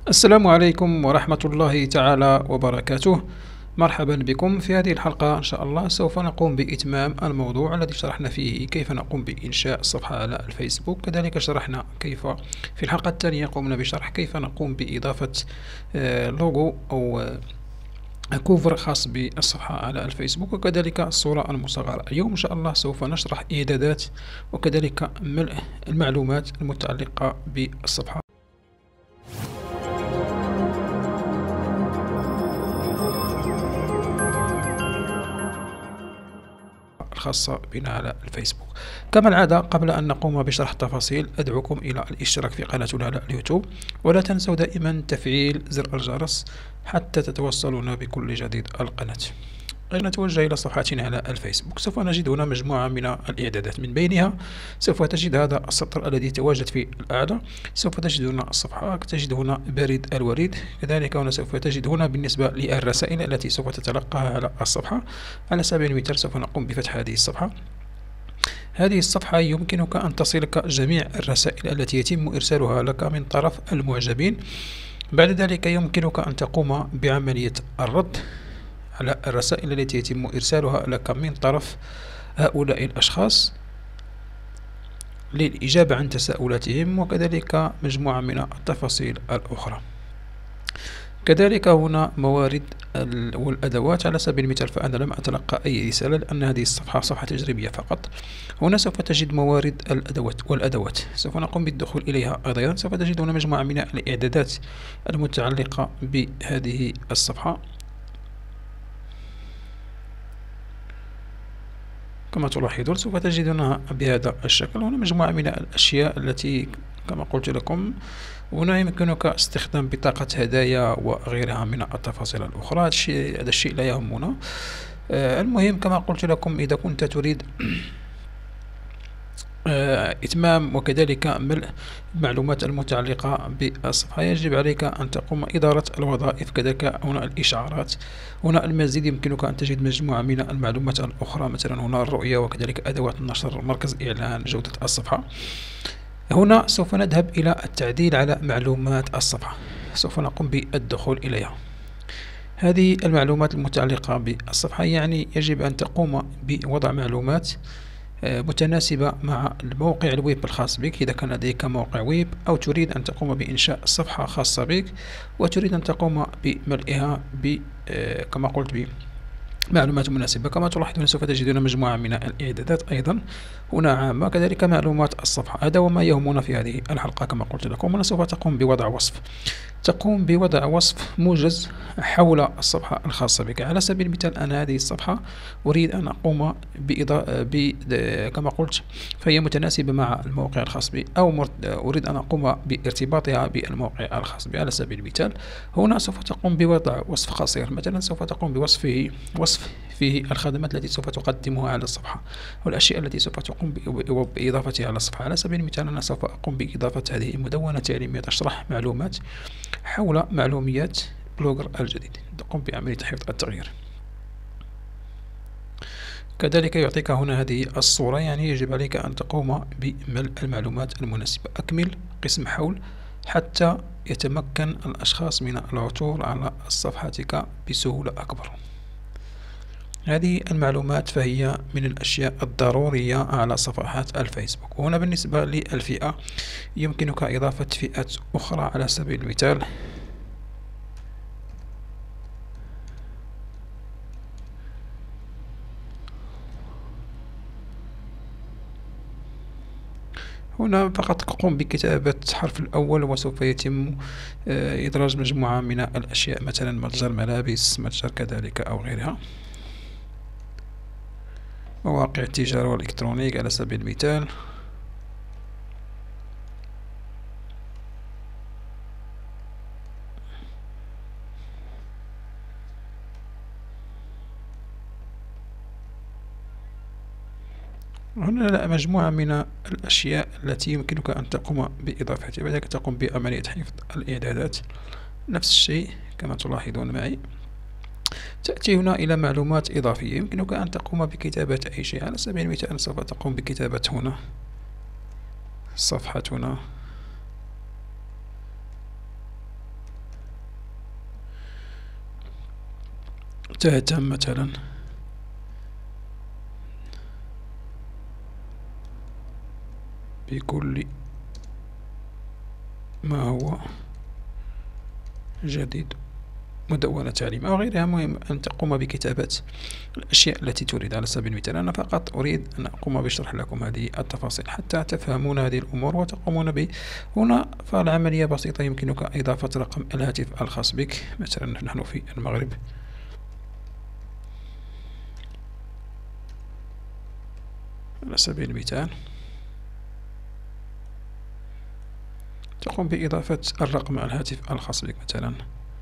السلام عليكم ورحمة الله تعالى وبركاته. مرحبا بكم في هذه الحلقة. إن شاء الله سوف نقوم بإتمام الموضوع الذي شرحنا فيه كيف نقوم بإنشاء صفحة على الفيسبوك. كذلك شرحنا كيف في الحلقة الثانية قمنا بشرح كيف نقوم بإضافة لوجو أو كوفر خاص بالصفحة على الفيسبوك، وكذلك الصورة المصغرة. اليوم إن شاء الله سوف نشرح إعدادات وكذلك ملء المعلومات المتعلقة بالصفحة الخاصة بنا على الفيسبوك. كما العادة، قبل أن نقوم بشرح التفاصيل أدعوكم إلى الاشتراك في قناتنا على اليوتيوب، ولا تنسوا دائما تفعيل زر الجرس حتى تتوصلون بكل جديد القناة. نتوجه إلى صفحتنا على الفيسبوك. سوف نجد هنا مجموعة من الإعدادات، من بينها سوف تجد هذا السطر الذي يتواجد في الأعلى. سوف تجد هنا الصفحة، تجد هنا بريد الوريد، كذلك هنا سوف تجد هنا بالنسبة للرسائل التي سوف تتلقاها على الصفحة. على سبيل المثال سوف نقوم بفتح هذه الصفحة. هذه الصفحة يمكنك أن تصلك جميع الرسائل التي يتم إرسالها لك من طرف المعجبين. بعد ذلك يمكنك أن تقوم بعملية الرد على الرسائل التي يتم إرسالها لك من طرف هؤلاء الأشخاص للإجابة عن تساؤلاتهم، وكذلك مجموعة من التفاصيل الأخرى. كذلك هنا موارد والأدوات. على سبيل المثال فأنا لم أتلقى أي رسالة لأن هذه الصفحة صفحة تجريبية فقط. هنا سوف تجد موارد والأدوات، سوف نقوم بالدخول إليها أيضا. سوف تجد هنا مجموعة من الإعدادات المتعلقة بهذه الصفحة كما تلاحظون. سوف تجدونها بهذا الشكل. هنا مجموعة من الأشياء التي كما قلت لكم هنا يمكنك استخدام بطاقة هدايا وغيرها من التفاصيل الأخرى. هذا الشيء لا يهمنا. المهم كما قلت لكم، إذا كنت تريد إتمام وكذلك ملء المعلومات المتعلقة بالصفحة يجب عليك أن تقوم إدارة الوظائف، كذلك هنا الإشعارات. هنا المزيد يمكنك أن تجد مجموعة من المعلومات الأخرى، مثلا هنا الرؤية وكذلك أدوات النشر، مركز إعلان، جودة الصفحة. هنا سوف نذهب إلى التعديل على معلومات الصفحة، سوف نقوم بالدخول إليها. هذه المعلومات المتعلقة بالصفحة يعني يجب أن تقوم بوضع معلومات متناسبة مع الموقع الويب الخاص بك. إذا كان لديك موقع ويب أو تريد أن تقوم بإنشاء صفحة خاصة بك وتريد أن تقوم بملئها كما قلت بمعلومات مناسبة. كما تلاحظون سوف تجدون مجموعة من الإعدادات أيضا هنا عامة، كذلك معلومات الصفحة. هذا وما يهمنا في هذه الحلقة. كما قلت لكم هنا سوف تقوم بوضع وصف، تقوم بوضع وصف موجز حول الصفحة الخاصة بك. على سبيل المثال أنا هذه الصفحة أريد أن أقوم كما قلت فهي متناسبة مع الموقع الخاص بي، أو أريد أن أقوم بارتباطها بالموقع الخاص بي. على سبيل المثال هنا سوف تقوم بوضع وصف قصير، مثلا سوف تقوم بوصفه فيه الخدمات التي سوف تقدمها على الصفحة والأشياء التي سوف تقوم بإضافتها على الصفحة. على سبيل المثال أنا سوف أقوم بإضافة هذه مدونة تعليمية تشرح معلومات حول معلوميات بلوجر الجديد، تقوم بعملية حفظ التغيير. كذلك يعطيك هنا هذه الصورة، يعني يجب عليك أن تقوم بملء المعلومات المناسبة. أكمل قسم حول حتى يتمكن الأشخاص من العثور على صفحتك بسهولة أكبر. هذه المعلومات فهي من الأشياء الضرورية على صفحات الفيسبوك. وهنا بالنسبة للفئة يمكنك إضافة فئات أخرى. على سبيل المثال هنا فقط قم بكتابة الحرف الأول وسوف يتم إدراج مجموعة من الأشياء، مثلا متجر ملابس، متجر كذلك أو غيرها، مواقع التجارة والإلكترونيك على سبيل المثال. هنا مجموعة من الأشياء التي يمكنك أن تقوم بإضافتها. بعد ذلك تقوم بعملية حفظ الإعدادات، نفس الشيء كما تلاحظون معي. تأتي هنا إلى معلومات إضافية، يمكنك أن تقوم بكتابة أي شيء. على سبيل المثال سوف تقوم بكتابة هنا صفحتنا تهتم مثلا بكل ما هو جديد، مدونة تعليم أو غيرها. مهم أن تقوم بكتابة الأشياء التي تريد. على سبيل المثال أنا فقط أريد أن أقوم بشرح لكم هذه التفاصيل حتى تفهمون هذه الأمور وتقومون ب هنا. فالعملية بسيطة، يمكنك إضافة رقم الهاتف الخاص بك. مثلا نحن في المغرب، على سبيل المثال تقوم بإضافة الرقم الهاتف الخاص بك، مثلا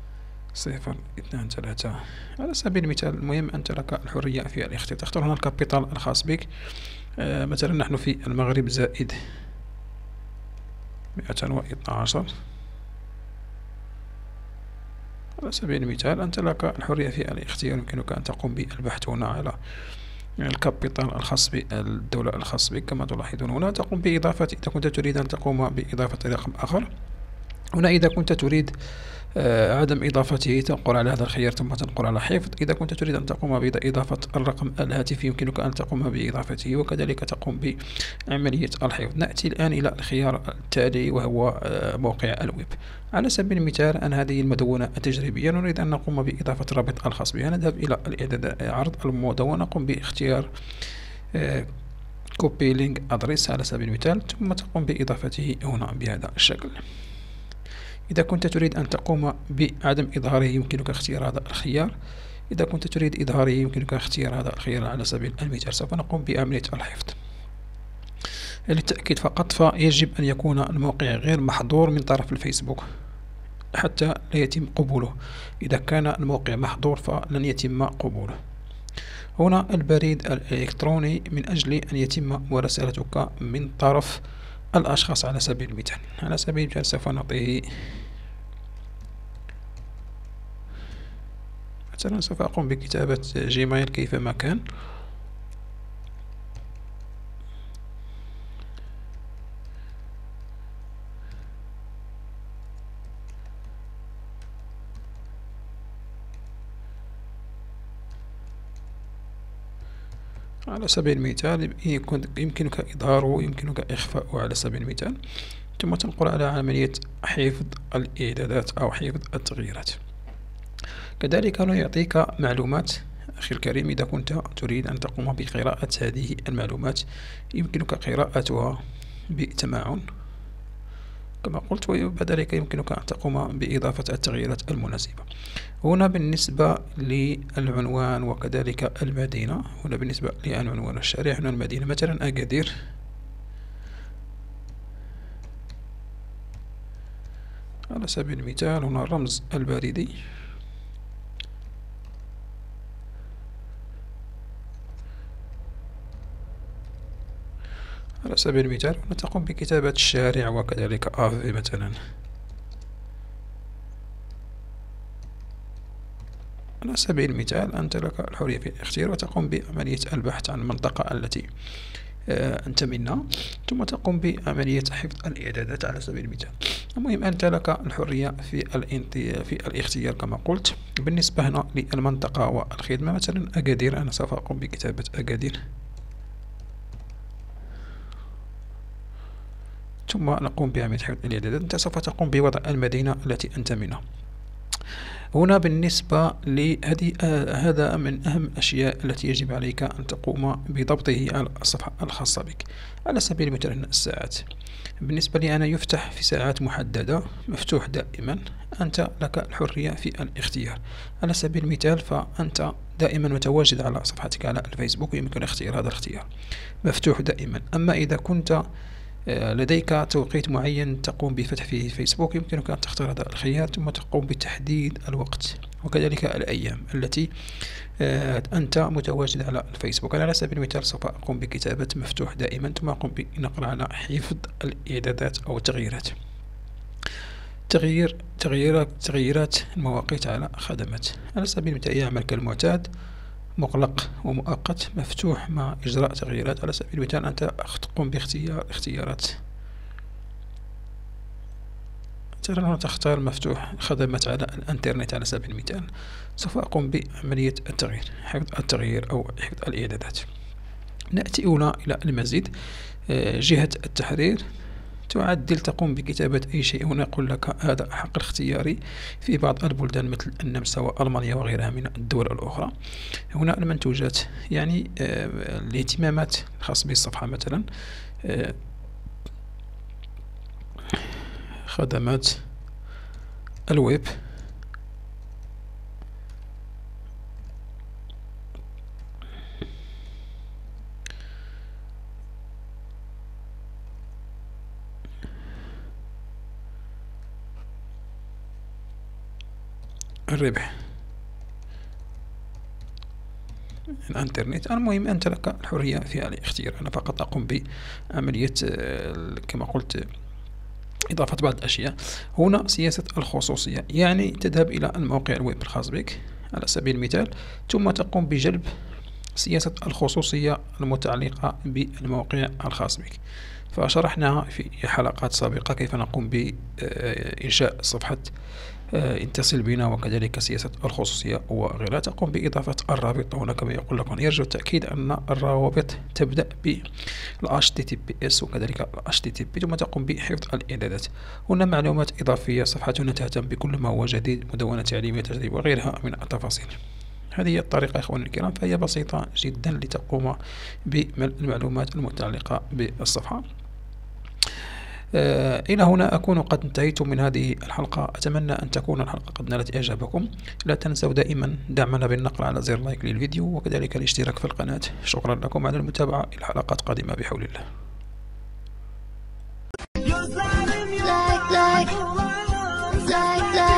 023 على سبيل المثال. المهم أنت لك الحرية في الاختيار. تختار هنا الكابيتال الخاص بك، مثلا نحن في المغرب زائد 212. على سبيل المثال أنت لك الحرية في الاختيار. يمكنك أن تقوم بالبحث هنا على الكابيتال الخاص بالدولة الخاص بك. كما تلاحظون هنا تقوم بإضافة، إذا كنت تريد أن تقوم بإضافة رقم آخر. هنا إذا كنت تريد عدم إضافته تنقل على هذا الخيار ثم تنقل على حفظ. إذا كنت تريد أن تقوم بإضافة الرقم الهاتفي يمكنك أن تقوم بإضافته وكذلك تقوم بعملية الحفظ. نأتي الآن إلى الخيار التالي وهو موقع الويب. على سبيل المثال أنا هذه المدونة التجريبية نريد أن نقوم بإضافة الرابط الخاص بها. نذهب إلى الإعداد، عرض المدونة، نقوم باختيار كوبي لينك أدريس على سبيل المثال ثم تقوم بإضافته هنا بهذا الشكل. إذا كنت تريد أن تقوم بعدم إظهاره يمكنك اختيار هذا الخيار. إذا كنت تريد إظهاره يمكنك اختيار هذا الخيار. على سبيل المثال سوف نقوم بعملية الحفظ للتأكيد فقط، فيجب أن يكون الموقع غير محظور من طرف الفيسبوك حتى لا يتم قبوله. إذا كان الموقع محظور فلن يتم قبوله. هنا البريد الإلكتروني من أجل أن يتم مراسلتك من طرف الأشخاص. على سبيل المثال سوف نعطيه مثلا، سوف أقوم بكتابة جيميل كيفما كان. على سبيل المثال يمكنك إظهاره يمكنك إخفاؤه على سبيل المثال، ثم تنقل على عملية حفظ الإعدادات أو حفظ التغييرات. كذلك هنا يعطيك معلومات أخي الكريم. إذا كنت تريد أن تقوم بقراءة هذه المعلومات يمكنك قراءتها بتمعن كما قلت، وبعد ذلك يمكنك أن تقوم بإضافة التغييرات المناسبة. هنا بالنسبة للعنوان وكذلك المدينة، هنا بالنسبة للعنوان الشارع، هنا المدينة مثلا أكادير. على سبيل المثال هنا الرمز البريدي. على سبيل المثال هنا تقوم بكتابة الشارع وكذلك آفي مثلا. على سبيل المثال أنت لك الحرية في الاختيار وتقوم بعملية البحث عن المنطقة التي أنت منها ثم تقوم بعملية حفظ الإعدادات. على سبيل المثال المهم أنت لك الحرية في الاختيار كما قلت. بالنسبة هنا للمنطقة والخدمة مثلا أكادير، أنا سوف أقوم بكتابة أكادير ثم نقوم بعملية حفظ الإعدادات. أنت سوف تقوم بوضع المدينة التي أنت منها. هنا بالنسبة لهذه هذا من أهم الأشياء التي يجب عليك أن تقوم بضبطه على الصفحة الخاصة بك. على سبيل المثال الساعات، بالنسبة لي أنا يفتح في ساعات محددة، مفتوح دائما. أنت لك الحرية في الاختيار. على سبيل المثال فأنت دائما متواجد على صفحتك على الفيسبوك ويمكن اختيار هذا الاختيار مفتوح دائما. أما إذا كنت لديك توقيت معين تقوم بفتح فيه فيسبوك يمكنك أن تختار هذا الخيار ثم تقوم بتحديد الوقت وكذلك الأيام التي أنت متواجد على الفيسبوك. على سبيل المثال سوف أقوم بكتابة مفتوح دائما ثم أقوم بنقر على حفظ الإعدادات أو التغييرات. تغييرات المواقيت على خدمات. على سبيل المثال يعمل كالمعتاد، مغلق ومؤقت، مفتوح مع إجراء تغييرات. على سبيل المثال أنت تقوم باختيار اختيارات، مثلا هنا تختار مفتوح خدمات على الإنترنت على سبيل المثال. سوف أقوم بعملية حفظ التغيير أو حفظ الإعدادات. نأتي هنا إلى المزيد، جهة التحرير، تعدل، تقوم بكتابة أي شيء. هنا يقول لك هذا حق الاختياري في بعض البلدان مثل النمسا وألمانيا وغيرها من الدول الأخرى. هنا المنتوجات، يعني الاهتمامات الخاصة بالصفحة، مثلا خدمات الويب، الربح، الانترنت. المهم أنت لك الحرية في الاختيار. أنا فقط أقوم بعملية كما قلت إضافة بعض الأشياء. هنا سياسة الخصوصية، يعني تذهب إلى الموقع الويب الخاص بك على سبيل المثال، ثم تقوم بجلب سياسة الخصوصية المتعلقة بالموقع الخاص بك. فشرحناها في حلقات سابقة كيف نقوم بإنشاء صفحة اتصل بنا، وكذلك سياسة الخصوصية وغيرها. تقوم بإضافة الرابط هنا كما يقول لكم. يرجى التأكيد أن الروابط تبدأ بال HTTPS وكذلك HTTP، ثم تقوم بحفظ الإعدادات. هنا معلومات إضافية، صفحتنا تهتم بكل ما هو جديد، مدونة تعليمية، تدريب وغيرها من التفاصيل. هذه هي الطريقة إخواني الكرام، فهي بسيطة جدا لتقوم بالمعلومات المتعلقة بالصفحة. إلى هنا أكون قد انتهيت من هذه الحلقة. أتمنى أن تكون الحلقة قد نالت إعجابكم. لا تنسوا دائما دعمنا بالنقر على زر لايك للفيديو، وكذلك الاشتراك في القناة. شكرا لكم على المتابعة، إلى حلقات قادمة بحول الله.